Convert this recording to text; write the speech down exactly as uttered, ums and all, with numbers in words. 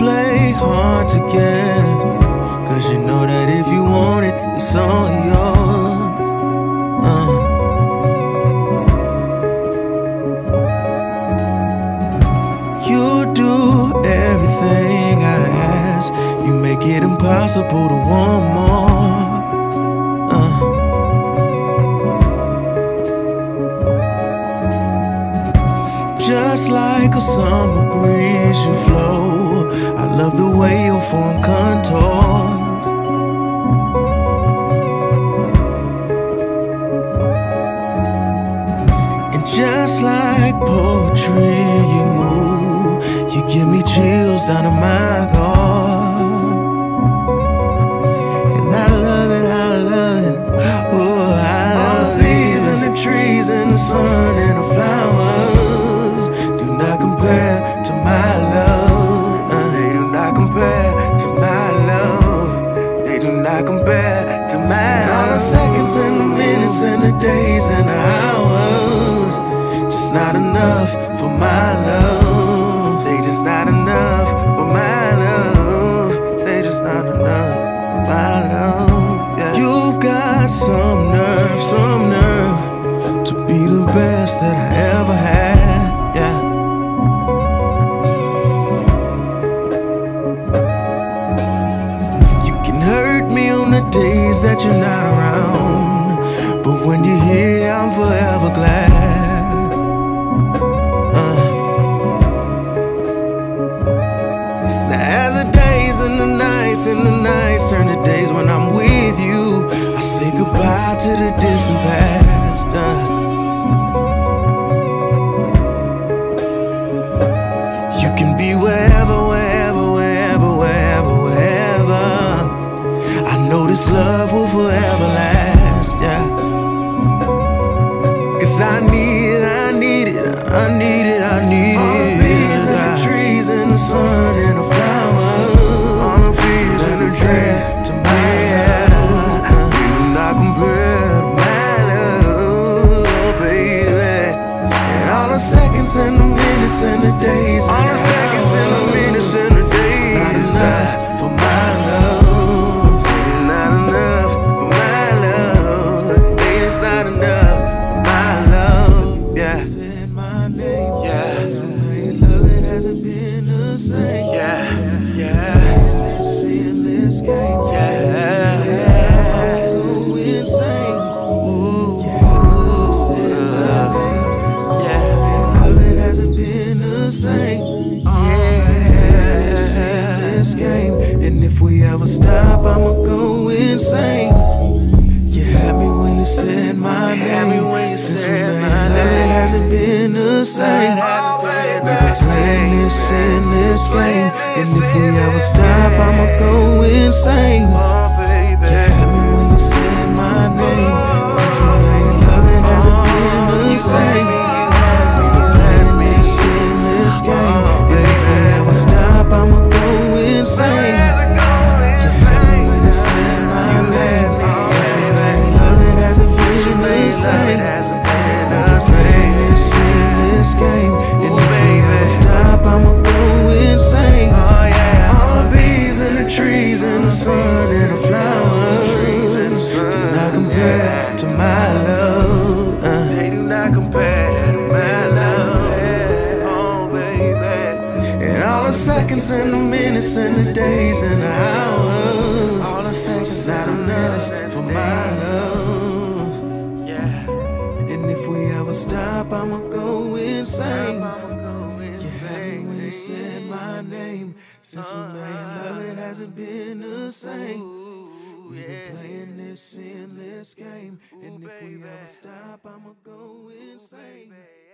play hard to get, cause you know that if you want it, it's all yours. uh. You do everything I ask, you make it impossible to want more. uh. Just like a summer breeze you flow, I love the way your form contours. And just like poetry you move, you give me chills down to my core. And I love it, I love it, oh I love all the bees and the trees and the sun and the flowers do not compare to my love. uh, They do not compare to my love. They do not compare to my love. All the seconds and the minutes and the days and the hours, just not enough for my love. They just not enough for my love. They just not enough for my love. Yeah. You've got some nerve, some nerve to be the best that I ever had. Yeah. You can hurt me on the days that you're not around, but when you're here, I'm forever glad. uh. Now as the days and the nights and the nights turn to days when I'm with you, I say goodbye to the distant past. uh. You can be wherever, wherever, wherever, wherever, wherever. I know this love will forever last, yeah. Cause I need it, I need it, I need it, I need it. All the bees and the trees and the sun and the flowers, all the bees and the trees to my love. You do not compare to my love, baby. And all the seconds and the minutes and the days, all the seconds and the minutes and the days, it's not enough for my love. Not enough for my love. It's not enough for my love. Yeah. Said my name. Yeah. Since when love it hasn't been the same. Yeah. Yeah. Let's in this game. Yeah. I'm go insane. Ooh. Yeah. Said my name. Since when love it hasn't been the same. Yeah. Let's in this game. And if we ever stop, I'ma go insane. You had me when you said my name. Since we made love, it hasn't been the same. We've been playing this in this game, and if we ever stop, I'ma go insane. You had me when you said my name. Since we made love, it hasn't been the same. We've been playing this in this game, and if we ever stop, I'ma go insane. You had me when you said my name. Since we made love, it hasn't been the same. We're playing this in this game, and if we ever stop, I'ma go insane. All the bees and the trees and the sun and the flowers do not compare to my love. uh. They do not compare to my love. Oh baby. And all the seconds and the minutes and the days and the hours, all the seconds just not enough for my love. Yeah. And if we ever stop, I'ma go insane. You had me when you said my name. Since we made love, it hasn't been the same. We've been playing this in this game, and if we ever stop, I'ma go insane.